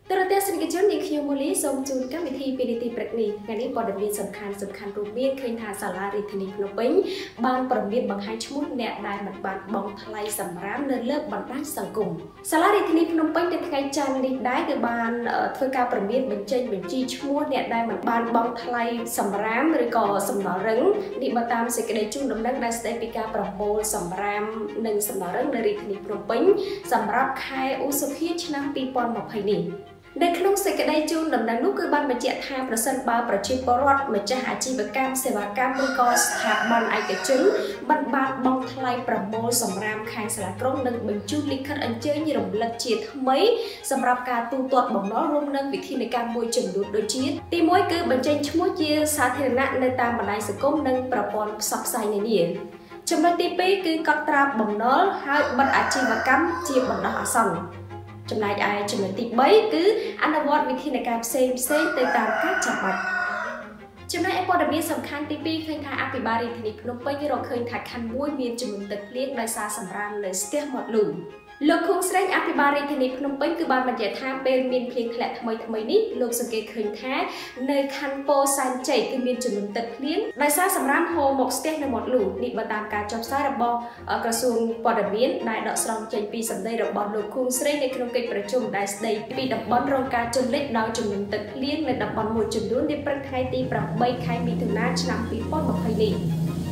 តរទេសនិកជននាងខ្ញុំមូលីសូមជូនកម្មវិធីពីនីតិព្រឹកនេះថ្ងៃនេះព័ត៌មានសំខាន់រួមមានឃើញថាសាលារាជធានីភ្នំពេញបានប្រមានបង្ហាញឈ្មោះអ្នកដែលមិនបានបង់ថ្លៃសម្រាមនៅលើបណ្ដាញសង្គមសាលារាជធានីភ្នំពេញនៅថ្ងៃច័ន្ទនេះដែរគឺបានធ្វើការប្រមានបញ្ចេញបញ្ជីឈ្មោះអ្នកដែលមិនបានបង់ថ្លៃសម្រាមឬក៏សំណល់រឹងនេះបើតាមសេចក្តីជូនដំណឹងដែលស្តីពីការប្រមូលសម្រាមនិងសំណល់រឹងនៅរាជធានីភ្នំពេញសម្រាប់ខែឧសភាឆ្នាំ2020នេះនៅក្នុងសេចក្តីជូនដំណឹងនោះគឺបានបញ្ជាក់ថាប្រសិនបើប្រជាពលរដ្ឋម្ចាស់អាជីវកម្មសេវាកម្មឬក៏ស្ថាប័នឯកជនបានបង់ថ្លៃប្រមូលសម្រាមខាងសាលាក្រុងនិងបញ្ជូនលិខិតអញ្ជើញរំលឹកជាថ្មីសម្រាប់ការទូទាត់បំណុលរួមនឹងវិធានការមួយចំនួនដូចជាទី1គឺបញ្ចេញឈ្មោះជាសាធារណៈនៅតាមបណ្ដាញសង្គមនិងប្រព័ន្ធផ្សព្វផ្សាយនានាចំណុចទី2គឺកត់ត្រាបំណុលហើយបិទអាជីវកម្មជាបណ្ដោះអាសន្នចំណែកឯចំណុចទី3គឺអនុវត្តវិធានការផ្សេងទៅតាមការចាំបាច់ចំណែកឯព័ត៌មានសំខាន់ទី2ឃើញថាអភិបាលរាជធានីភ្នំពេញរកឃើញថាខណ្ឌមួយមានចំនួនទឹកភ្លៀងដោយសារសម្រាមនៅស្ទះមាត់លូលោកខួងស្រេងអភិបាលរាជធានីភ្នំពេញគឺបានបញ្ជាក់ថាពេលមានភ្លៀងធ្លាក់ថ្មីនេះលោកសង្កេតឃើញថានៅខណ្ឌពោធិ៍សែនជ័យគឺមានចំនួនទឹកភ្លៀងដោយសារសម្រាមហូរមកស្ទះនៅមាត់លូនេះបើតាមការចុះផ្សាយរបស់ក្រសួងព័ត៌មានដែលដកស្រង់ចេញពីសម្ដីរបស់លោកខួងស្រេងនៅក្នុងកិច្ចប្រជុំដែលស្ដីពីតំបន់រងការជន់លិចដោយចំនួនទឹកភ្លៀងនៅតំបន់មួយចំនួននាព្រឹកថ្ងៃទី8ខែមិថុនាឆ្នាំ2020នេះ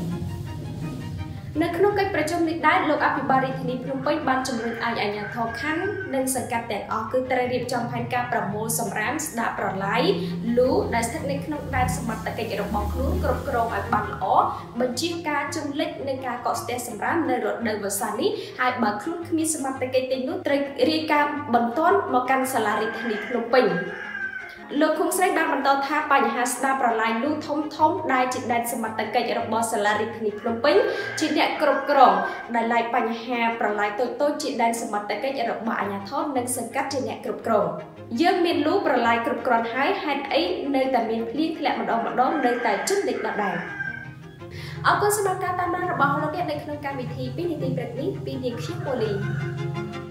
នៅក្នុងកិច្ចប្រជុំនេះដែរលោកអភិបាលរាជធានីភ្នំពេញបានជំរុញឲ្យអាជ្ញាធរខណ្ឌនិងសង្កាត់ទាំងអស់គឺត្រូវរៀបចំផែនការប្រមូលសម្រាមស្ដារប្រឡាយលូដែលស្ថិតនៅក្នុងដែនសមត្ថកិច្ចរបស់ខ្លួនគ្រប់គ្រងឲ្យបានល្អបញ្ជាការជន់លិចនិងការកកស្ទះសម្រាមនៅរដូវវស្សានេះហើយបើខ្លួនគ្មានសមត្ថកិច្ចទាំងនោះត្រូវរាយការណ៍បន្ទាន់មកកាន់សាលារាជធានីភ្នំពេញលោកខុងស្រេងបានបន្តថាបញ្ហាស្ដារប្រឡាយលូធំដែលជាដែនសមត្ថកិច្ចរបស់សាលារាជធានីភ្នំពេញជាអ្នកគ្រប់គ្រងដែលឡាយបញ្ហាប្រឡាយតូចជាដែនសមត្ថកិច្ចរបស់អាជ្ញាធរនិងសង្កាត់ជាអ្នកគ្រប់គ្រងយើងមានលូប្រឡាយគ្រប់គ្រាន់ហើយហេតុអីនៅតែមានភ្លៀងធ្លាក់ម្ដងនៅតែជន់លិចដដែលអរគុណសម្រាប់ការតាមដានរបស់លោកអ្នកនៅក្នុងកម្មវិធីពីនីតិព្រឹកនេះពីនាងខ្ញុំប៉ូលី